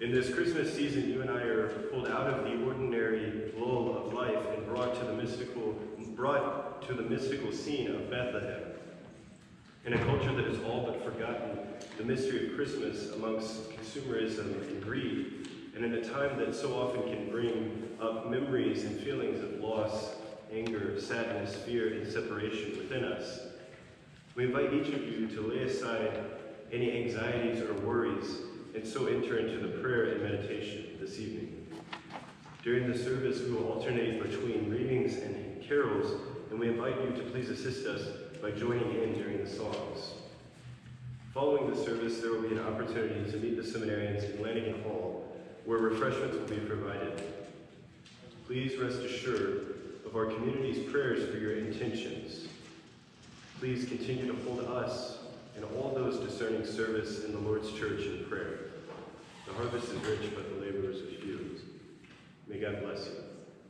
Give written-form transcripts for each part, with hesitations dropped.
In this Christmas season, you and I are pulled out of the ordinary lull of life and brought to the mystical scene of Bethlehem. In a culture that has all but forgotten the mystery of Christmas amongst consumerism and greed, and in a time that so often can bring up memories and feelings of loss, anger, sadness, fear, and separation within us, we invite each of you to lay aside any anxieties or worries and so enter into the prayer and meditation this evening. During the service, we will alternate between readings and carols, and we invite you to please assist us by joining in during the songs. Following the service, there will be an opportunity to meet the seminarians in Lanigan Hall, where refreshments will be provided. Please rest assured of our community's prayers for your intentions. Please continue to hold us and all those discerning service in the Lord's church in prayer. The harvest is rich, but the laborers are few. May God bless you.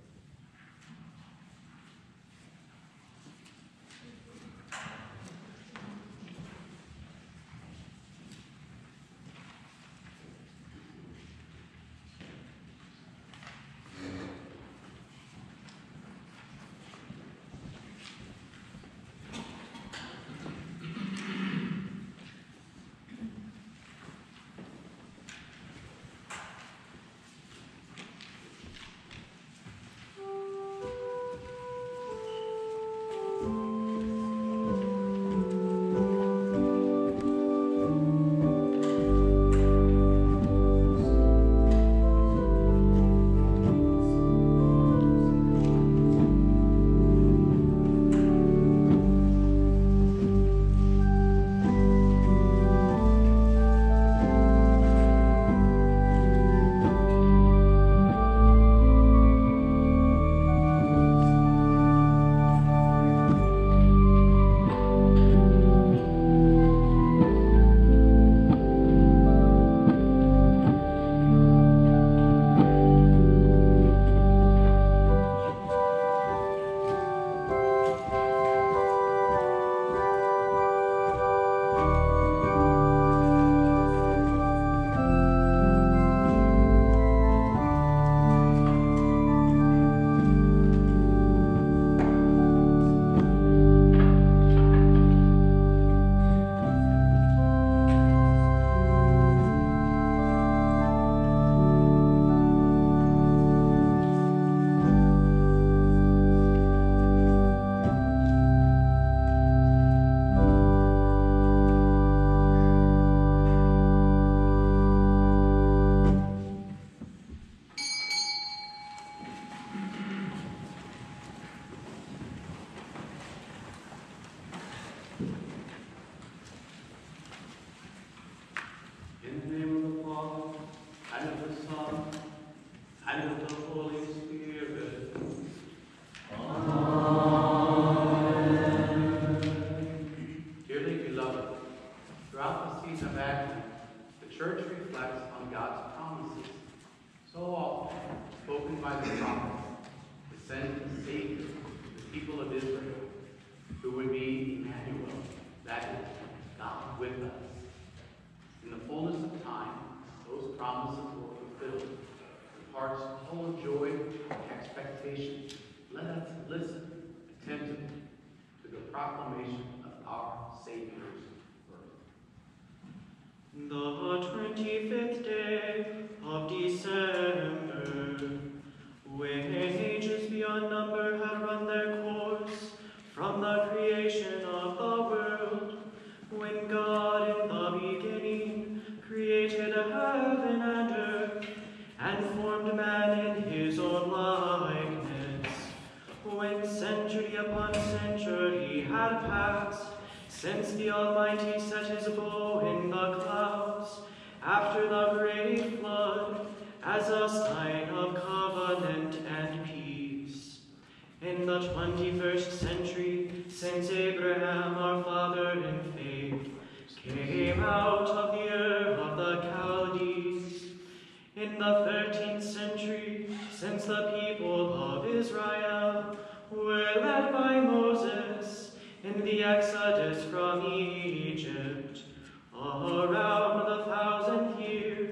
Since the Almighty set his bow in the clouds, after the great flood, as a sign of covenant and peace. In the 21st century, since Abraham, our father in faith, came out of the Ur of the Chaldees. In the 13th century, since the people of Israel were led by Moses in the exodus from Egypt, around the 1000th year,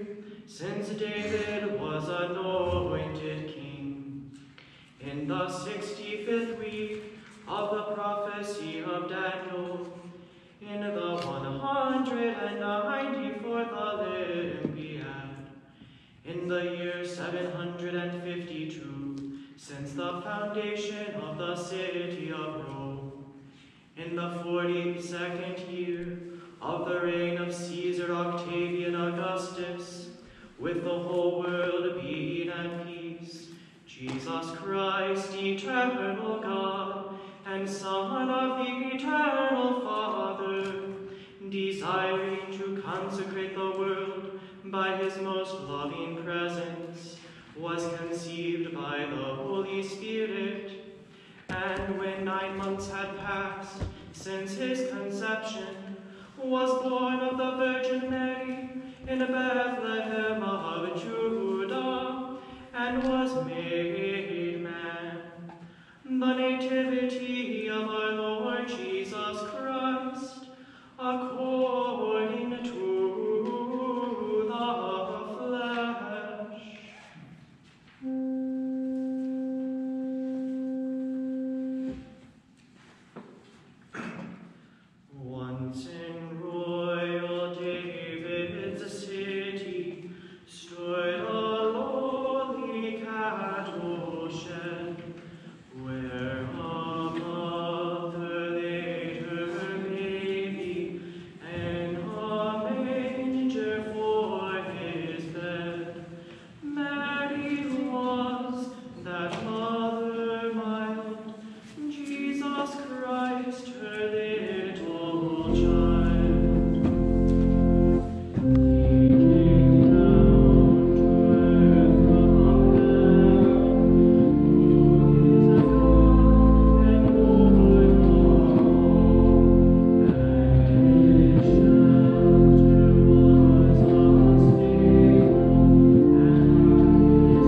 since David was anointed king. In the 65th week of the prophecy of Daniel, in the 194th Olympiad, in the year 752, since the foundation of the city of Rome, in the 42nd year of the reign of Caesar Octavian Augustus, with the whole world being at peace, Jesus Christ, eternal God, and Son of the eternal Father, desiring to consecrate the world by his most loving presence, was conceived by the Holy Spirit. And when 9 months had passed since his conception, was born of the Virgin Mary in Bethlehem of Judah, and was made man. The nativity of our Lord Jesus Christ, according to the flesh. Once in royal David's city stood a lowly cattle shed, where a mother laid her baby in a manger for his bed. Mary was that mother mild, Jesus Christ her little child. He came down to earth from heaven, who is a God and Lord of all, and his shelter was a stable, and his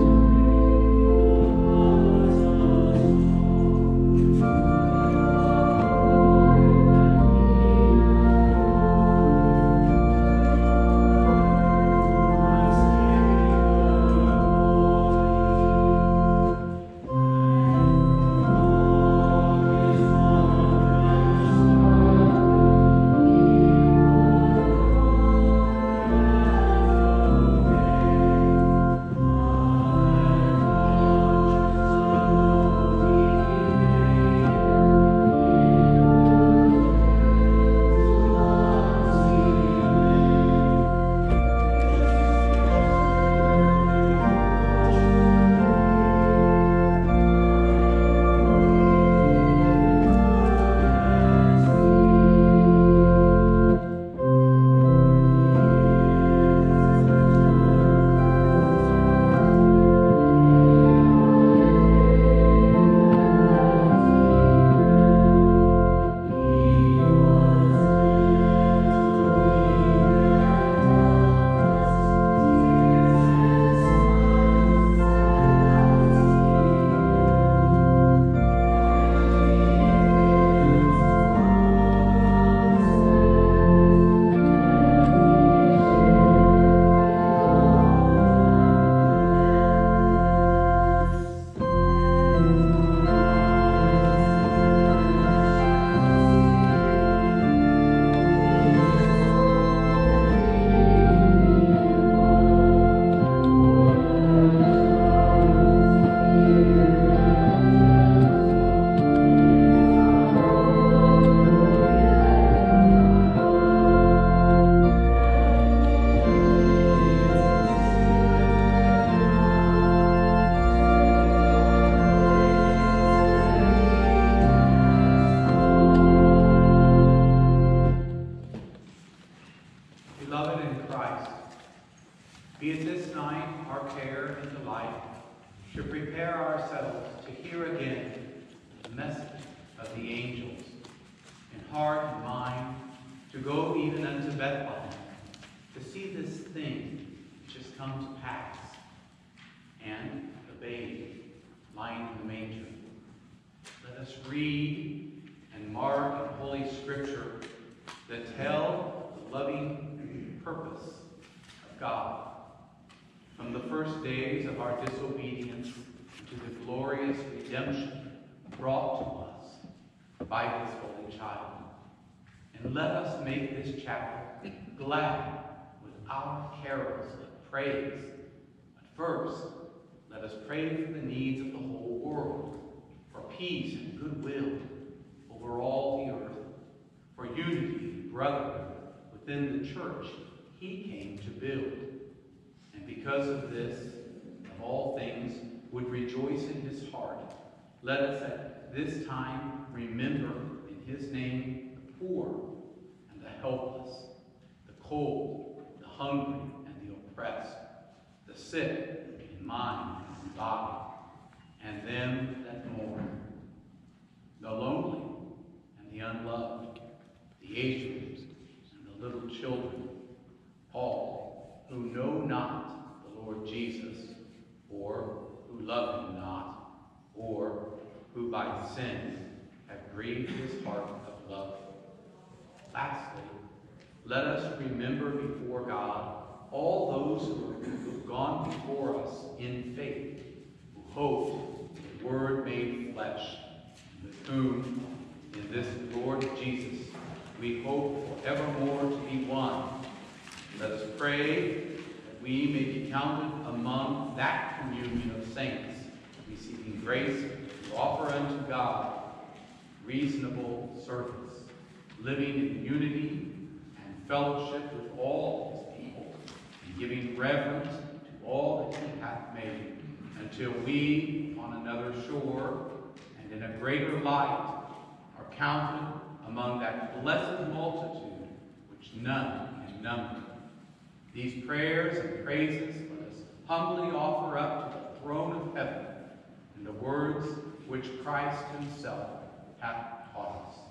Beloved in Christ, be it this night our care and delight to prepare ourselves to hear again the message of the angels, in heart and mind to go even unto Bethlehem, to see this thing which has come to pass, and the babe lying in the manger. Let us read and mark in Holy Scripture that tell the loving purpose of God days of our disobedience to the glorious redemption brought to us by his holy child. And let us make this chapel glad with our carols of praise. But first, let us pray for the needs of the whole world, for peace and goodwill over all the earth, for unity and brotherhood within the church he came to build. And because of this, of all things, would rejoice in his heart. Let us at this time remember in his name the poor and the helpless, the cold, the hungry, and the oppressed, the sick in mind and body, and them that mourn, the lonely and the unloved, the aged and the little children, all who know not the Lord Jesus, or who love him not, or who by sin have grieved his heart of love. Lastly, let us remember before God all those who have gone before us in faith, who hoped the Word made flesh, with whom, in this Lord Jesus, we hope forevermore to be one. Let us pray that we may be counted among that communion of saints, receiving grace to offer unto God reasonable service, living in unity and fellowship with all his people, and giving reverence to all that he hath made, until we on another shore and in a greater light are counted among that blessed multitude which none can number. These prayers and praises let us humbly offer up to the throne of heaven in the words which Christ himself hath taught us.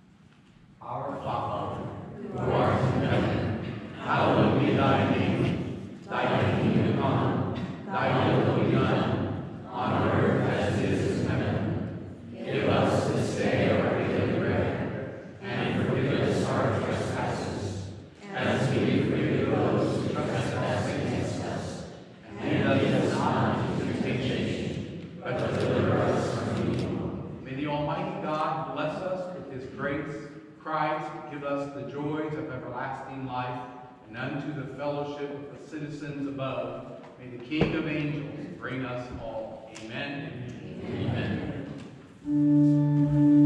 Our Father, who art in heaven, hallowed be thy name. Thy kingdom come, thy will be done, on earth as it is in heaven. Give us this day our daily bread, and forgive us our trespasses, as we forgive those who trespass against us. And lead us not into temptation, but deliver us from evil. May the Almighty God bless us with his grace. Christ, give us the joys of everlasting life, and unto the fellowship of the citizens above, may the King of angels bring us all. Amen. Amen. Amen.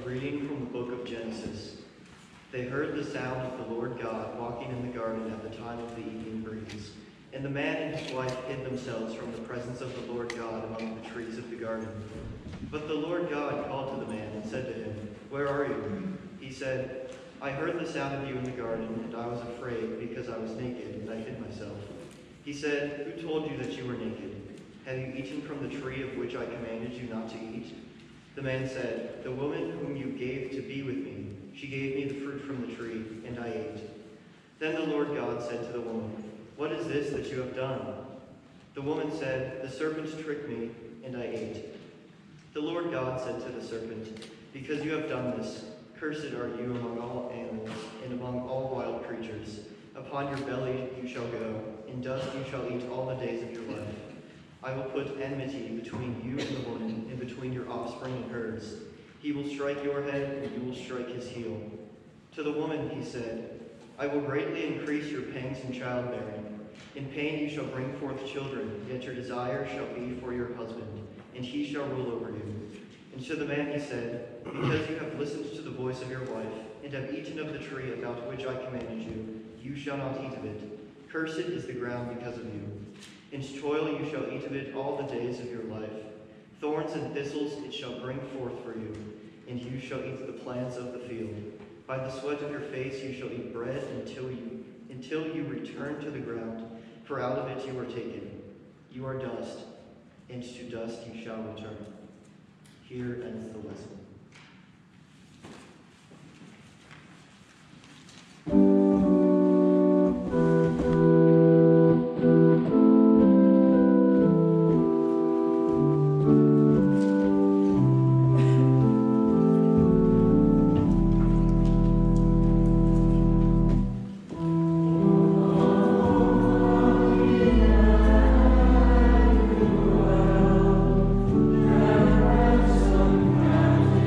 Reading from the book of Genesis. They heard the sound of the Lord God walking in the garden at the time of the evening breeze. And the man and his wife hid themselves from the presence of the Lord God among the trees of the garden. But the Lord God called to the man and said to him, "Where are you?" He said, "I heard the sound of you in the garden, and I was afraid because I was naked, and I hid myself." He said, "Who told you that you were naked? Have you eaten from the tree of which I commanded you not to eat?" The man said, "The woman whom you gave to be with me, she gave me the fruit from the tree, and I ate." Then the Lord God said to the woman, "What is this that you have done?" The woman said, "The serpent tricked me, and I ate." The Lord God said to the serpent, "Because you have done this, cursed are you among all animals and among all wild creatures. Upon your belly you shall go, in dust you shall eat all the days of your life. I will put enmity between you and the woman, and between your offspring and hers. He will strike your head, and you will strike his heel." To the woman he said, "I will greatly increase your pangs in childbearing. In pain you shall bring forth children, yet your desire shall be for your husband, and he shall rule over you." And to the man he said, "Because you have listened to the voice of your wife, and have eaten of the tree about which I commanded you, you shall not eat of it. Cursed is the ground because of you. In toil you shall eat of it all the days of your life. Thorns and thistles it shall bring forth for you, and you shall eat the plants of the field. By the sweat of your face you shall eat bread until you return to the ground, for out of it you are taken. You are dust, and to dust you shall return." Here ends the lesson. Some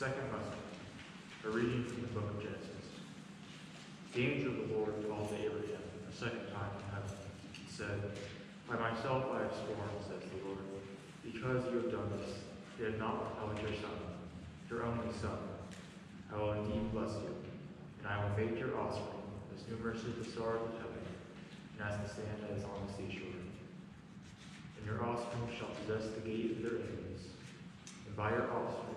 Second lesson, a reading from the book of Genesis. The angel of the Lord called to Abraham a second time from heaven and said, By myself I have sworn, says the Lord, because you have done this, yet have not withheld your son, your only son. I will indeed bless you, and I will make your offspring as numerous as the stars of heaven, and as the sand that is on the seashore. And your offspring shall possess the gate of their enemies, and by your offspring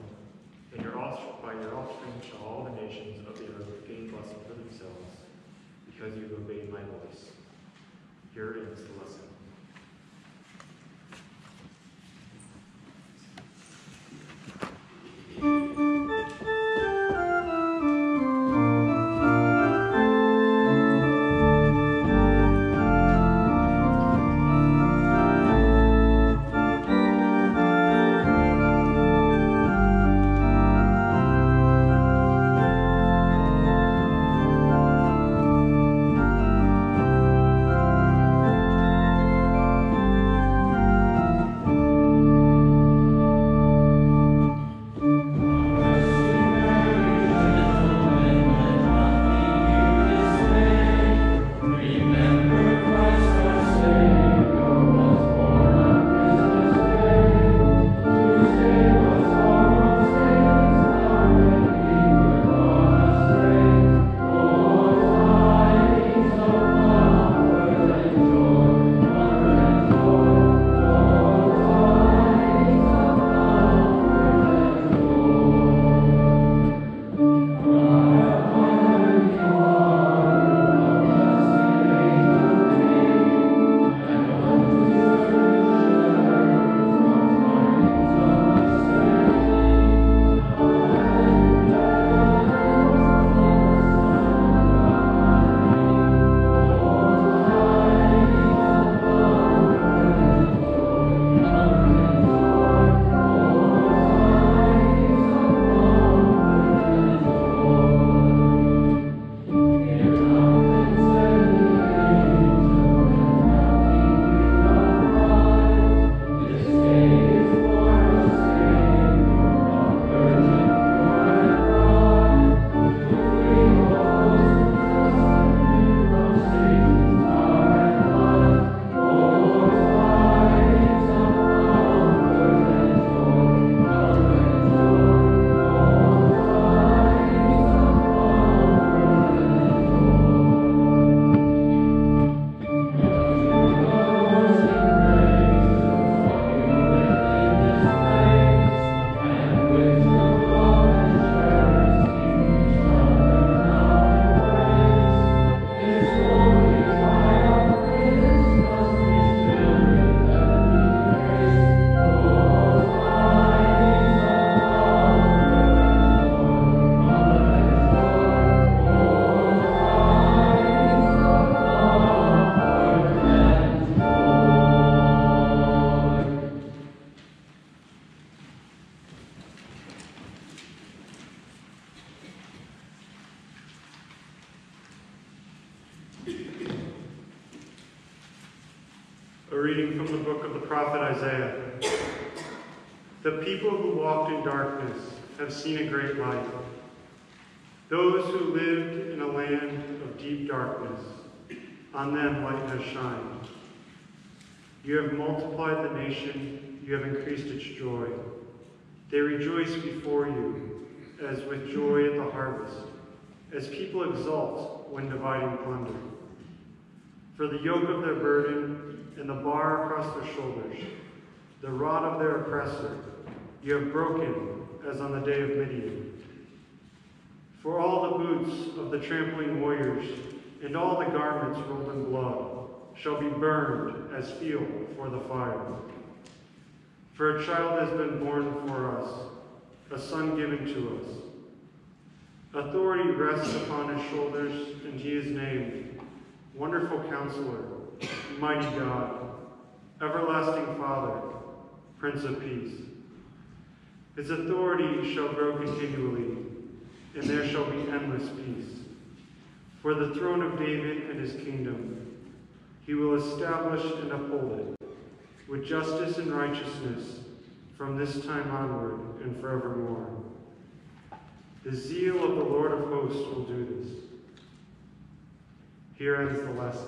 shall all the nations of the earth gain blessing for themselves, because you have obeyed my voice. Here ends the lesson. A reading from the book of the prophet Isaiah. The people who walked in darkness have seen a great light. Those who lived in a land of deep darkness, on them light has shined. You have multiplied the nation, you have increased its joy. They rejoice before you, as with joy at the harvest, as people exult when dividing plunder. For the yoke of their burden and the bar across their shoulders, the rod of their oppressor, you have broken as on the day of Midian. For all the boots of the trampling warriors and all the garments rolled in blood shall be burned as fuel for the fire. For a child has been born for us, a son given to us. Authority rests upon his shoulders, and he is named Wonderful Counselor, Mighty God, Everlasting Father, Prince of Peace. His authority shall grow continually, and there shall be endless peace. For the throne of David and his kingdom, he will establish and uphold it, with justice and righteousness from this time onward and forevermore. The zeal of the Lord of hosts will do this. Here ends the lesson.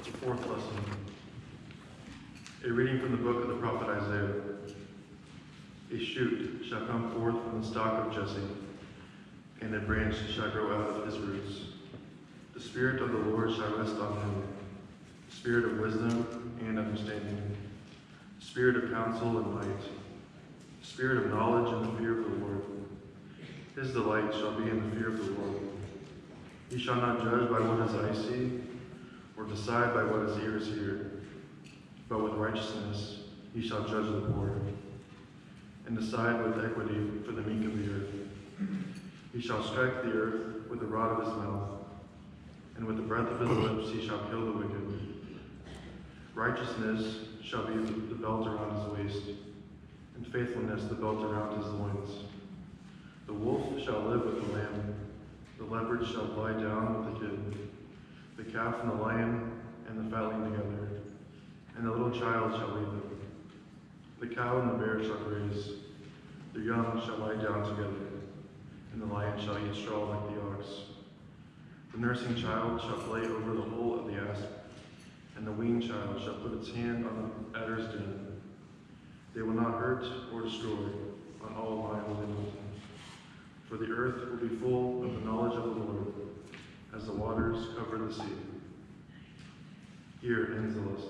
Fourth lesson. A reading from the book of the prophet Isaiah. A shoot shall come forth from the stock of Jesse, and a branch shall grow out of his roots. The Spirit of the Lord shall rest on him, the Spirit of wisdom and understanding, the Spirit of counsel and might, the Spirit of knowledge and the fear of the Lord. His delight shall be in the fear of the Lord. He shall not judge by what his eyes see, or decide by what his ears hear, but with righteousness he shall judge the poor, and decide with equity for the meek of the earth. He shall strike the earth with the rod of his mouth, and with the breath of his lips he shall kill the wicked. Righteousness shall be the belt around his waist, and faithfulness the belt around his loins. The wolf shall live with the lamb, the leopard shall lie down with the kid, the calf and the lion and the fatling together, and the little child shall lead them. The cow and the bear shall graze, their young shall lie down together, and the lion shall eat straw like the ox. The nursing child shall play over the hole of the asp, and the weaned child shall put its hand on the adder's den. They will not hurt or destroy on all my holy mountain. For the earth will be full of the knowledge of the Lord, as the waters cover the sea. Here ends the lesson.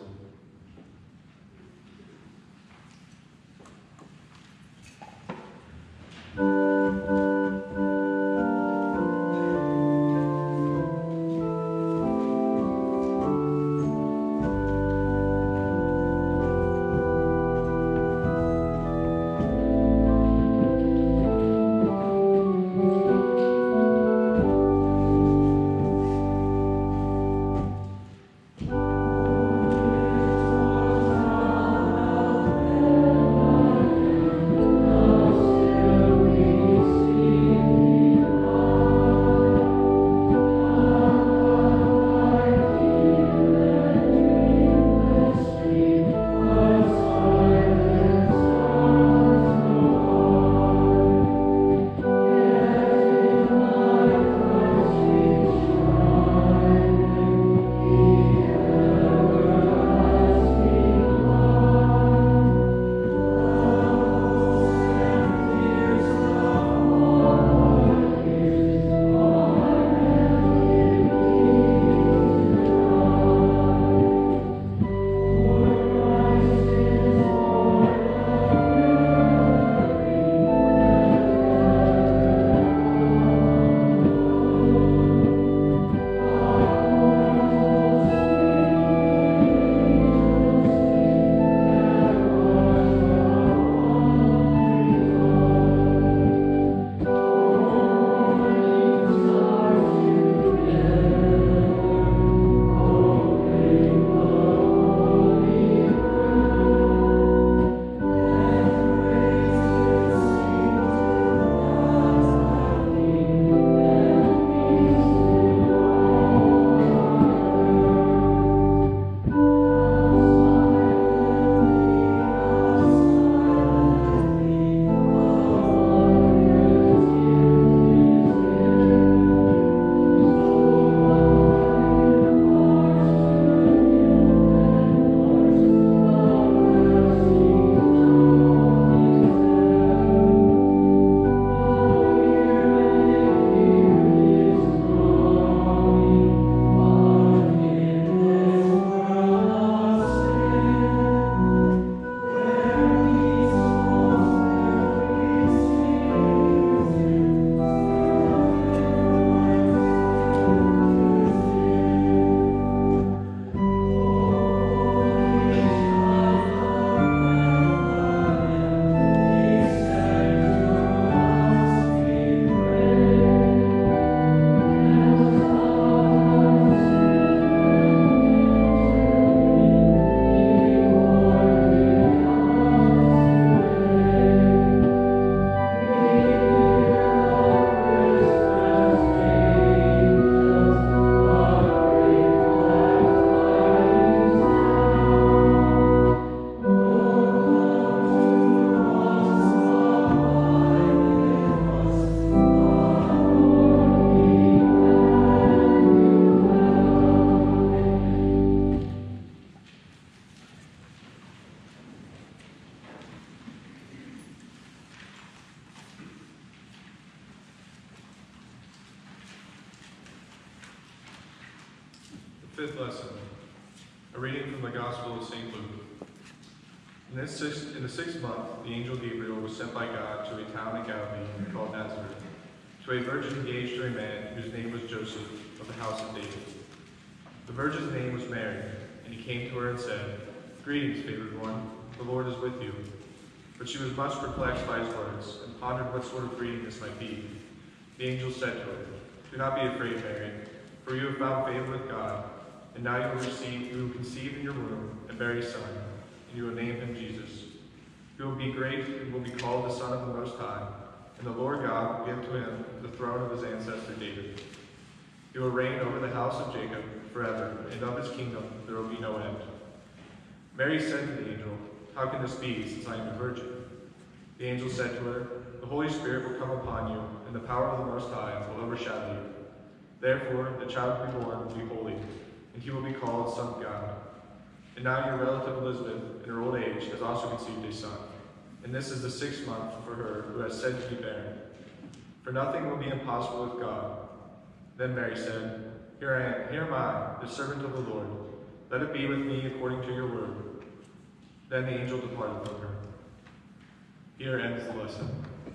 Fifth lesson, a reading from the Gospel of St. Luke. In the sixth month, the angel Gabriel was sent by God to a town in Galilee called Nazareth, to a virgin engaged to a man whose name was Joseph, of the house of David. The virgin's name was Mary, and he came to her and said, "Greetings, favored one, the Lord is with you." But she was much perplexed by his words, and pondered what sort of greeting this might be. The angel said to her, "Do not be afraid, Mary, for you have found favor with God, and now you will conceive in your womb and bear a son, and you will name him Jesus. He will be great and will be called the Son of the Most High, and the Lord God will give to him the throne of his ancestor David. He will reign over the house of Jacob forever, and of his kingdom there will be no end." Mary said to the angel, "How can this be, since I am a virgin?" The angel said to her, "The Holy Spirit will come upon you, and the power of the Most High will overshadow you. Therefore, the child to be born will be holy, and he will be called Son of God. And now your relative Elizabeth, in her old age, has also conceived a son. And this is the 6th month for her who has said to be barren. For nothing will be impossible with God." Then Mary said, Here am I, the servant of the Lord. Let it be with me according to your word." Then the angel departed from her. Here ends the lesson.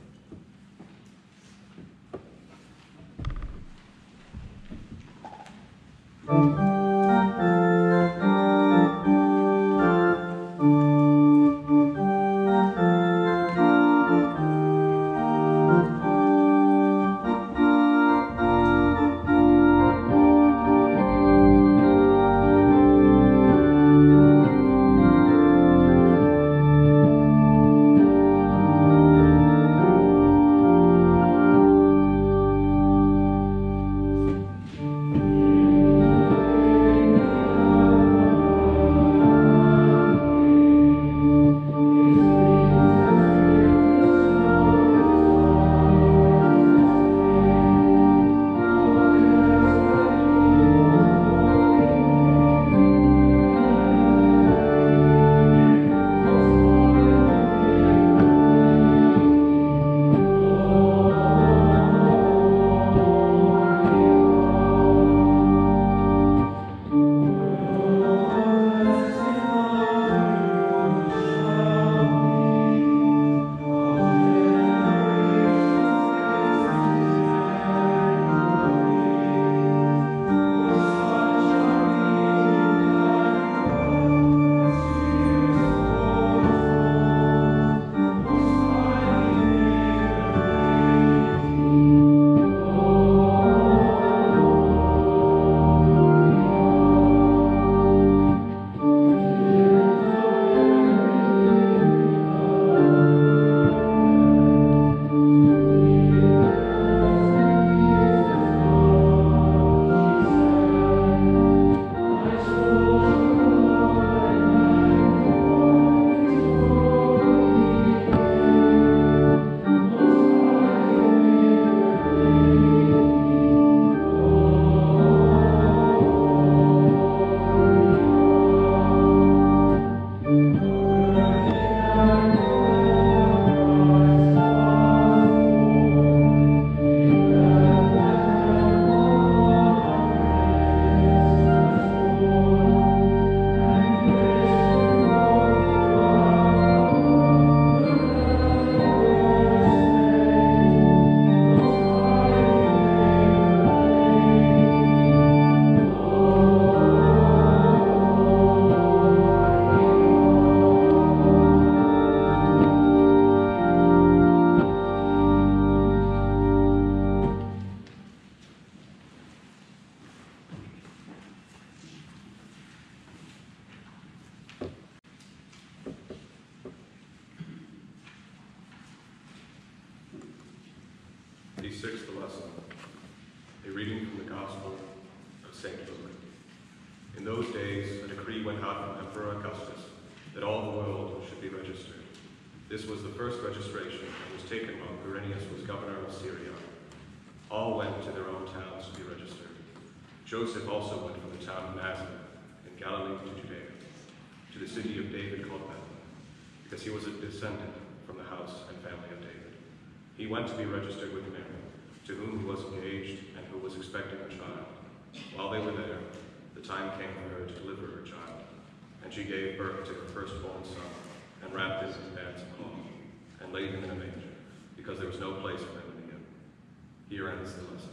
The 6th lesson, a reading from the Gospel of St. Luke. In those days, a decree went out from Emperor Augustus that all the world should be registered. This was the first registration that was taken while Quirinius was governor of Syria. All went to their own towns to be registered. Joseph also went from the town of Nazareth in Galilee to Judea, to the city of David called Bethlehem, because he was a descendant from the house and family of David. He went to be registered with Mary, to whom he was engaged and who was expecting a child. While they were there, the time came for her to deliver her child, and she gave birth to her firstborn son, and wrapped him in bands of cloth, and laid him in a manger, because there was no place for him in the inn. Here ends the lesson.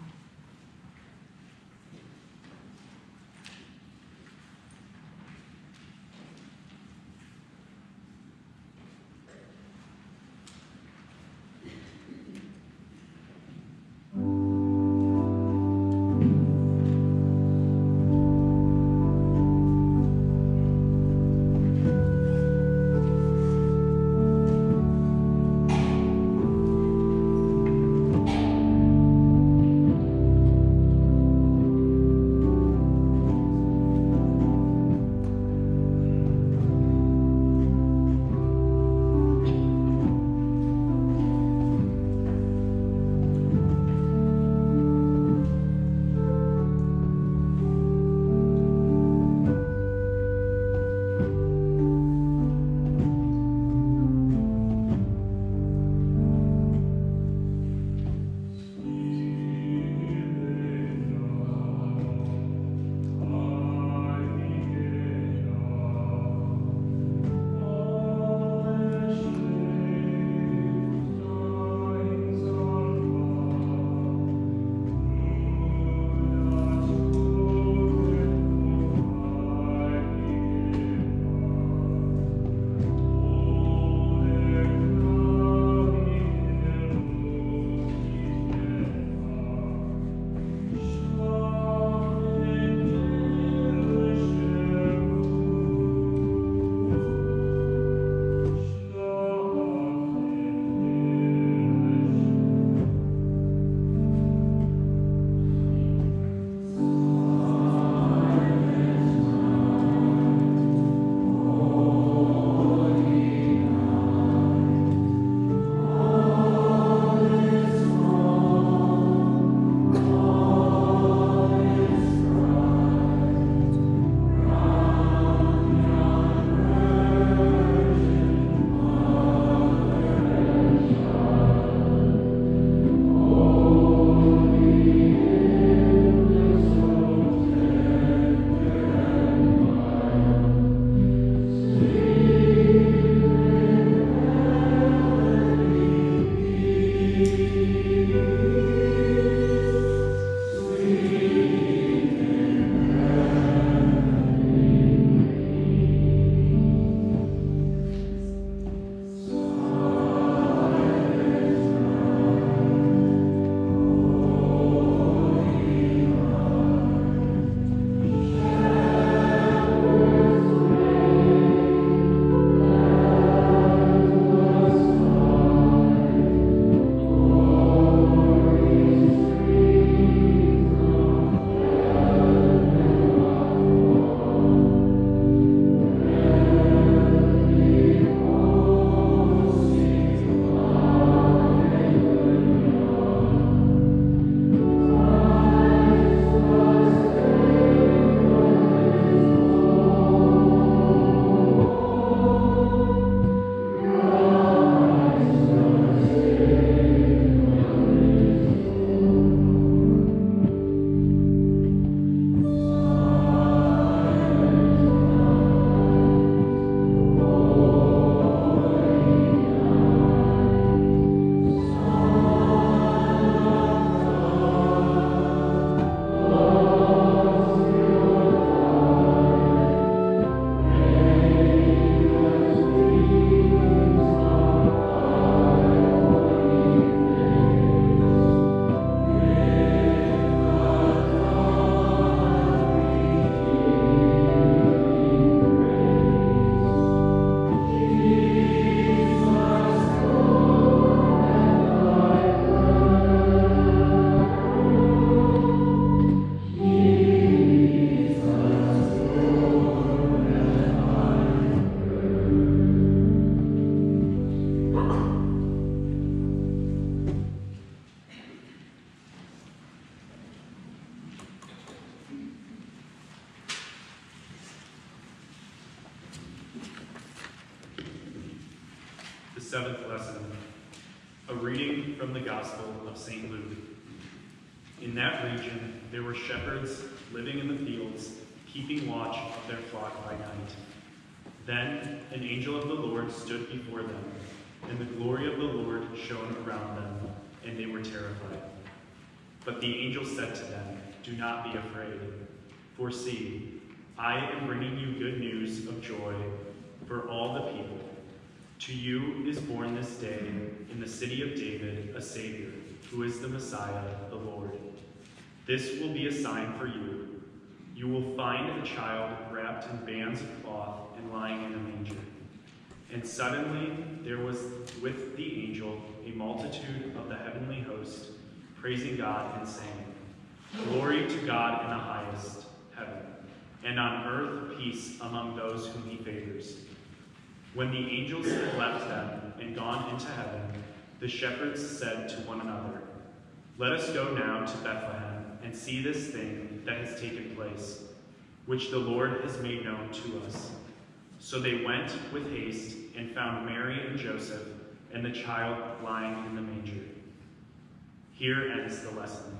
Seventh lesson, a reading from the Gospel of St. Luke. In that region, there were shepherds living in the fields, keeping watch of their flock by night. Then an angel of the Lord stood before them, and the glory of the Lord shone around them, and they were terrified. But the angel said to them, "Do not be afraid, for see, I am bringing you good news of joy for all the people. To you is born this day in the city of David a Savior, who is the Messiah, the Lord. This will be a sign for you. You will find a child wrapped in bands of cloth and lying in a manger." And suddenly there was with the angel a multitude of the heavenly host, praising God and saying, "Glory to God in the highest heaven, and on earth peace among those whom he favors." When the angels had left them and gone into heaven, the shepherds said to one another, "Let us go now to Bethlehem and see this thing that has taken place, which the Lord has made known to us." So they went with haste and found Mary and Joseph and the child lying in the manger. Here ends the lesson.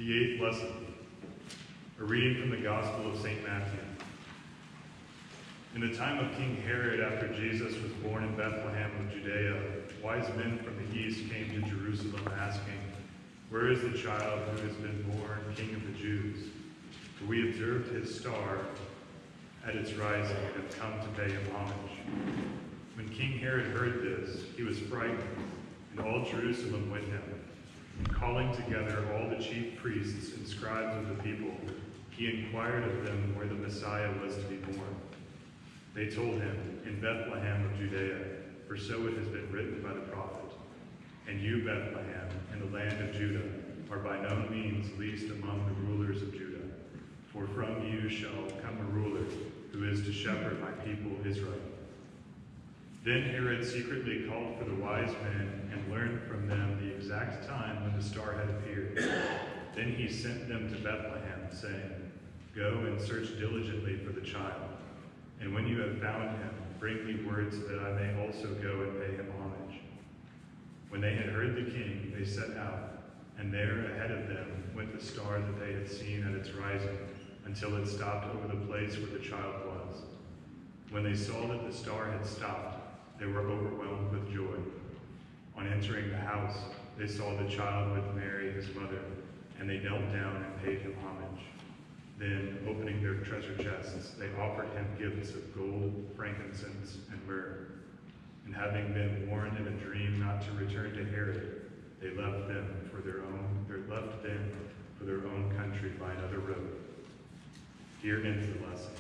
The eighth lesson, a reading from the Gospel of St. Matthew. In the time of King Herod, after Jesus was born in Bethlehem of Judea, wise men from the east came to Jerusalem asking, "Where is the child who has been born King of the Jews? For we observed his star at its rising and have come to pay him homage." When King Herod heard this, he was frightened, and all Jerusalem with him. And calling together all the chief priests and scribes of the people, he inquired of them where the Messiah was to be born. They told him, "In Bethlehem of Judea, for so it has been written by the prophet. And you, Bethlehem, in the land of Judah, are by no means least among the rulers of Judah. For from you shall come a ruler who is to shepherd my people Israel." Then Herod secretly called for the wise men and learned from them the exact time when the star had appeared. Then he sent them to Bethlehem, saying, "Go and search diligently for the child. And when you have found him, bring me word so that I may also go and pay him homage." When they had heard the king, they set out, and there ahead of them went the star that they had seen at its rising, until it stopped over the place where the child was. When they saw that the star had stopped, they were overwhelmed with joy. On entering the house, they saw the child with Mary, his mother, and they knelt down and paid him homage. Then, opening their treasure chests, they offered him gifts of gold, frankincense, and myrrh. And having been warned in a dream not to return to Herod, they left them for their own country by another road. Here ends the lesson.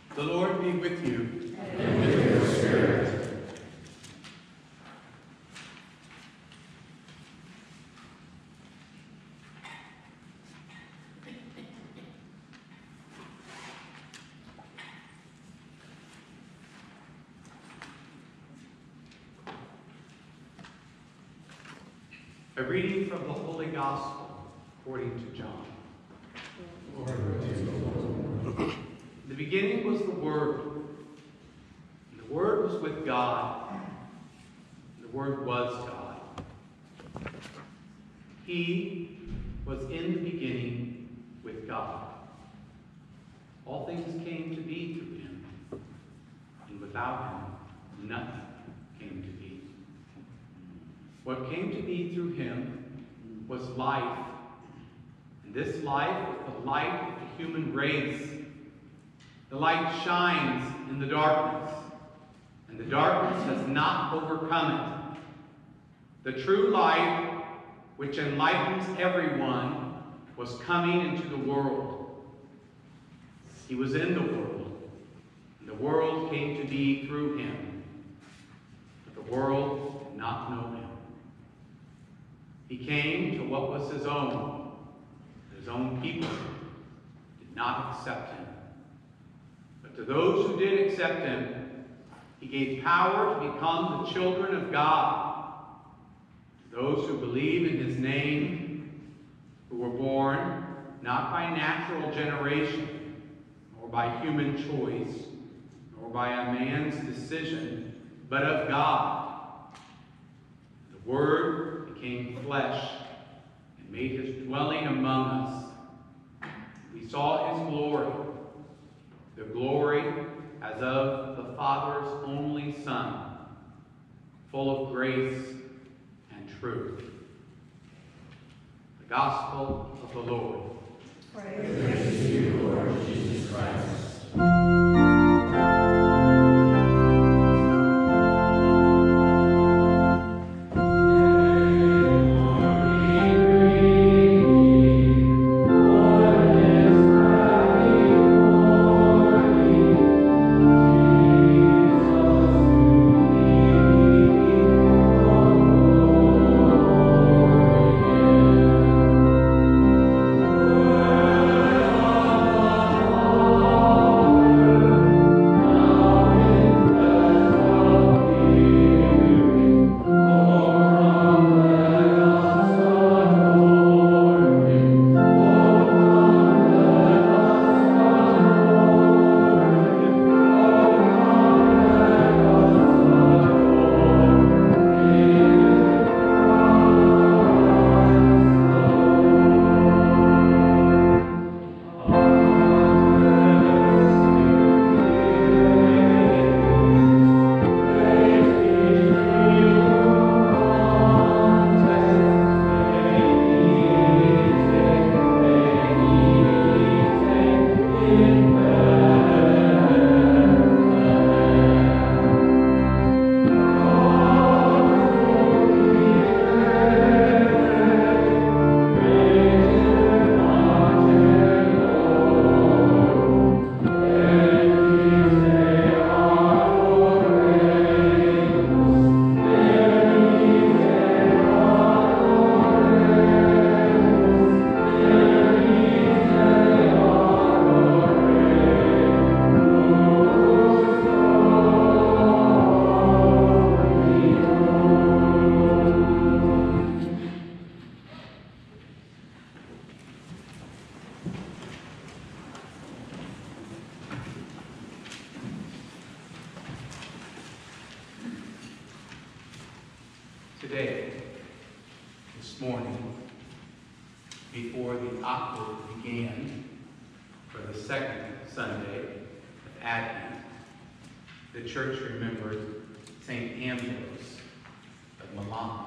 The Lord be with you. And with your spirit. A reading from the Holy Gospel according to John. In the beginning was the Word, and the Word was with God, and the Word was God. He was in the beginning with God. All things came to be through him, and without him nothing came to be. What came to be through him was life, and this life was the light of the human race. The light shines in the darkness, and the darkness has not overcome it. The true light, which enlightens everyone, was coming into the world. He was in the world, and the world came to be through him, but the world did not know him. He came to what was his own, but his own people did not accept him. But to those who did accept him, he gave power to become the children of God. To those who believe in his name, who were born not by natural generation, nor by human choice, nor by a man's decision, but of God. The Word became flesh and made his dwelling among us. We saw his glory, the glory as of the Father's only Son, full of grace and truth. The Gospel of the Lord. Praise to you, Lord Jesus Christ. Today, this morning, before the octave began, for the second Sunday of Advent, the church remembered St. Ambrose of Milan,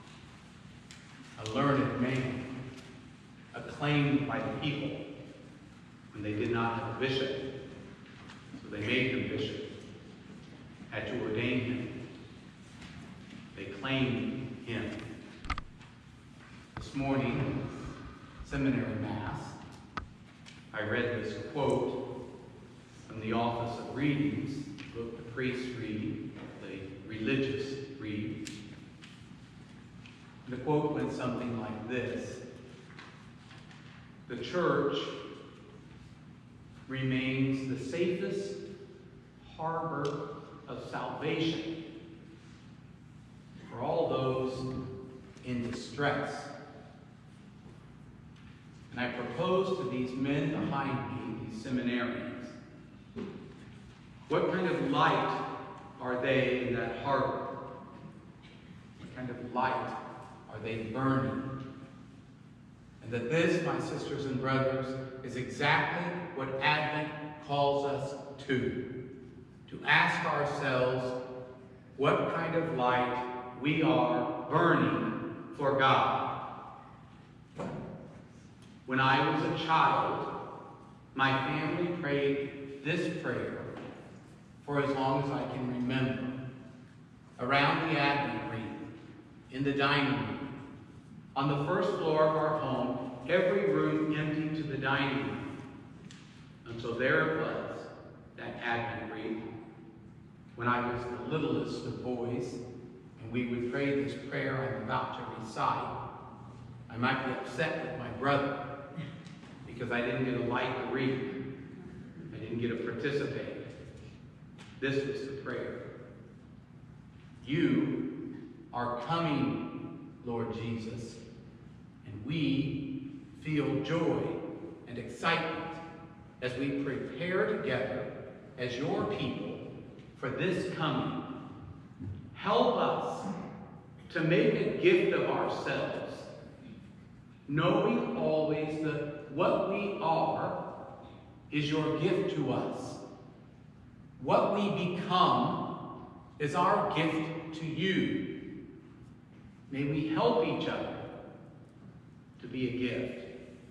a learned man, acclaimed by the people when they did not have a bishop, so they made him bishop, had to ordain him. They claimed him. This morning, Seminary Mass, I read this quote from in the office of readings, the book the priests read, the religious read. The quote went something like this: "The church remains the safest harbor of salvation for all those in distress." And I propose to these men behind me, these seminarians, what kind of light are they in that harbor? What kind of light are they burning? And that this, my sisters and brothers, is exactly what Advent calls us to ask ourselves what kind of light we are burning for God. When I was a child, my family prayed this prayer for as long as I can remember. Around the Advent wreath, in the dining room, on the first floor of our home, every room emptied to the dining room. And so there it was, that Advent wreath, when I was the littlest of boys, and we would pray this prayer I'm about to recite. I might be upset with my brother because I didn't get to light the wreath. I didn't get to participate. This was the prayer. You are coming, Lord Jesus, and we feel joy and excitement as we prepare together as your people for this coming. Help us to make a gift of ourselves, knowing always that what we are is your gift to us. What we become is our gift to you. May we help each other to be a gift.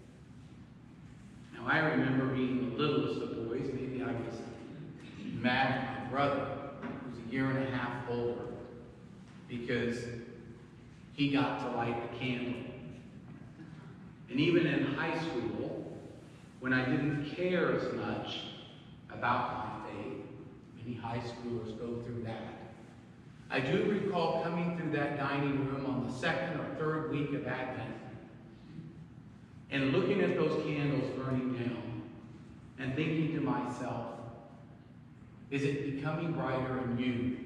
Now, I remember being the littlest of boys. Maybe I was mad at my brother, who was a year and a half older, because he got to light the candle. And even in high school, when I didn't care as much about my faith, many high schoolers go through that. I do recall coming through that dining room on the second or third week of Advent and looking at those candles burning down and thinking to myself, is it becoming brighter in you?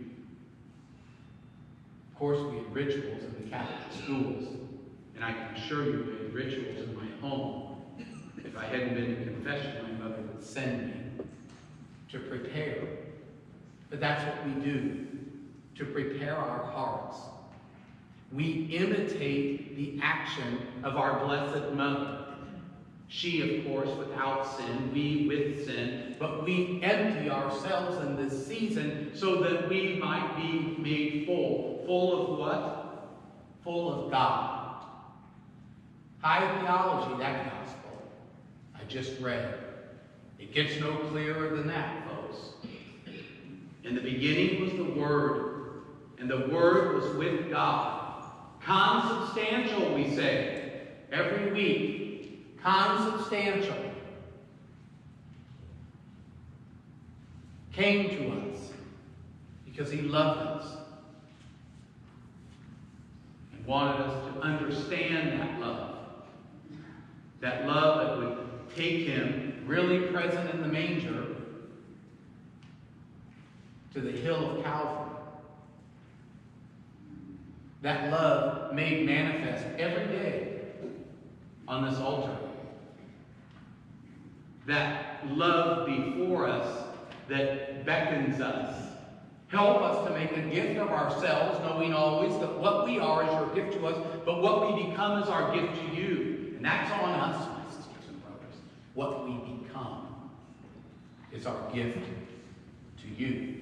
Of course, we had rituals in the Catholic schools, and I can assure you we had rituals in my home. If I hadn't been to confession, my mother would send me to prepare. But that's what we do, to prepare our hearts. We imitate the action of our Blessed Mother. She, of course, without sin, we with sin, but we empty ourselves in this season so that we might be made full. Full of what? Full of God. High theology, that gospel I just read. It gets no clearer than that, folks. In the beginning was the Word, and the Word was with God. Consubstantial, we say, every week. Consubstantial. Came to us because he loved us and wanted us to understand that love. That love that would take him, really present in the manger, to the hill of Calvary. That love made manifest every day on this altar. That love before us that beckons us. Help us to make a gift of ourselves, knowing always that what we are is your gift to us, but what we become is our gift to you. And that's on us, my sisters and brothers. What we become is our gift to you.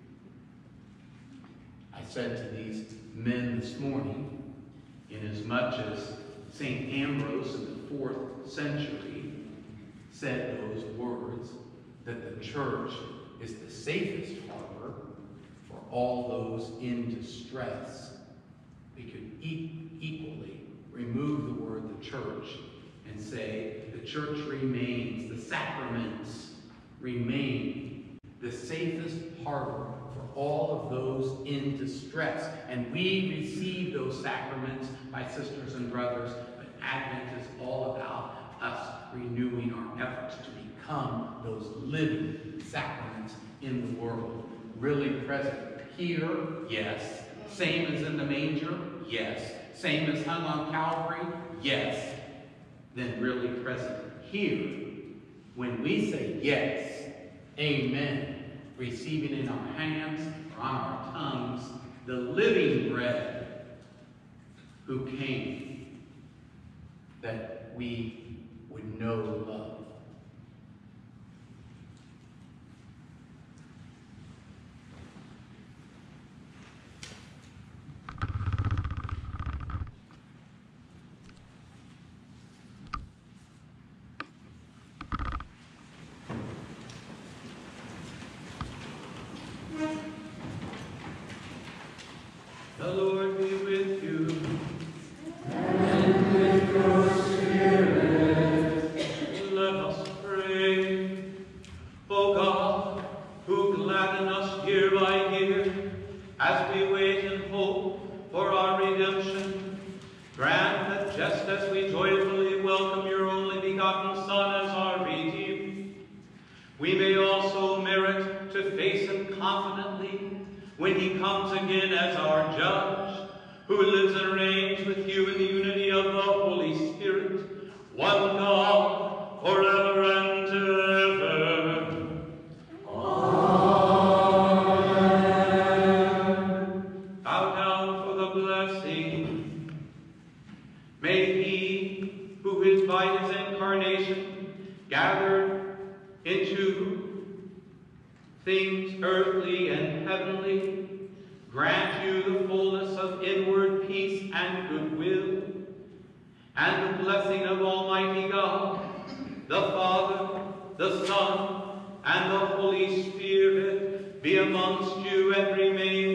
I said to these men this morning, inasmuch as St. Ambrose in the 4th century said those words, that the church is the safest harbor for all those in distress, we could equally remove the word the church and say the church remains, the sacraments remain the safest harbor for all of those in distress. And we receive those sacraments, my sisters and brothers, but Advent is all about us renewing our efforts to become those living sacraments in the world. Really present here, yes. Same as in the manger, yes. Same as hung on Calvary, yes. Then really present here. When we say yes, amen, receiving in our hands or on our tongues the living bread who came that we would know love. The Lord be with you. And with your spirit. Let us pray. O God, who gladden us year by year, as we wait in hope for our redemption, grant that just as we joyfully welcome your only begotten Son as our Redeemer, we may also merit to face him confidently when he comes again as our Judge, who lives and reigns with you in the unity of the Holy Spirit, one God, forever and ever. Amen. Bow down for the blessing. May he, who is by his incarnation gathered into things earthly and heavenly, grant you the fullness of inward peace and goodwill, and the blessing of Almighty God, the Father, the Son, and the Holy Spirit be amongst you and remain